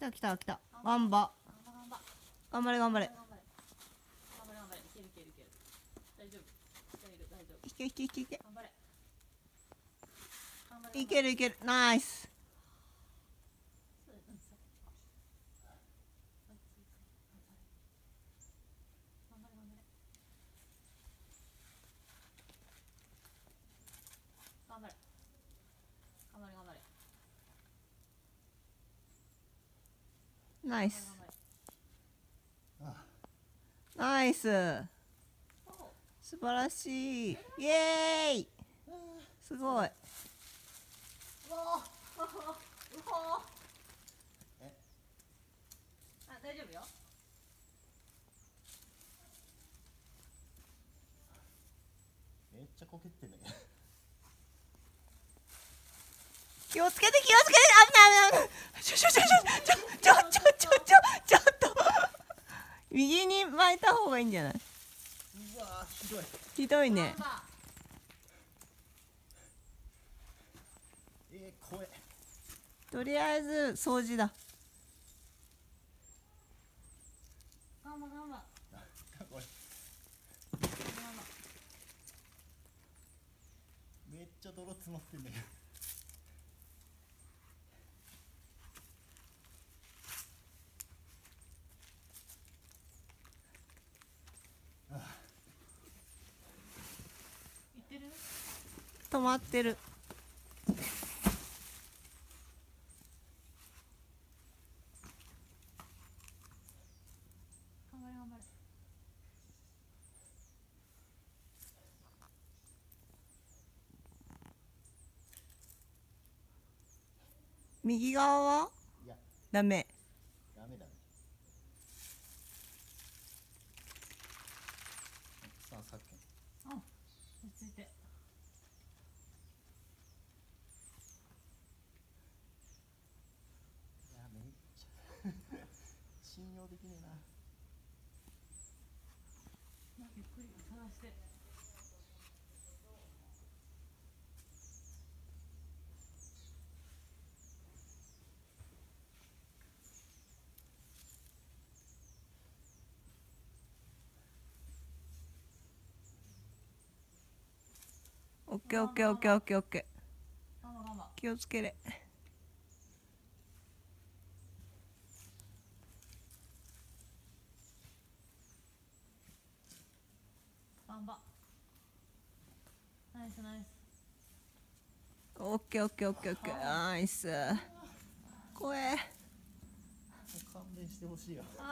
た来た来た。ガンバ。頑張れ頑張れ。 頑張れいけるいけるいける。大丈夫大丈夫。 いけいけいけいけ。 頑張れ。 いけるいける。ナイス。 頑張れ頑張れ頑張れ。 ナイス。ナイス。素晴らしい。イエーイ。すごい。 うほあ、大丈夫よ。 めっちゃこけってね。 気をつけて気をつけて。危ない危ない。ちょっと。右に巻いた方がいいんじゃない？ うわー、ひどい。 ひどいね。 怖い。 とりあえず掃除だ。 頑張これめっちゃ泥詰まってんだけど。 いってる？ 止まってる。 頑張れ頑張れ。 右側はいや、 ダメ。 ダメだね。さあ、さっき。 あ、落ち着いて。 いや、めっちゃ信用できねえな。 ゆっくり探して。 オッケーオッケーオッケーオッケーオッケー。 頑張気をつけれ。 ナイスナイス。 オッケーオッケーオッケーオッケー。ナイス。怖え。 勘弁してほしいよ。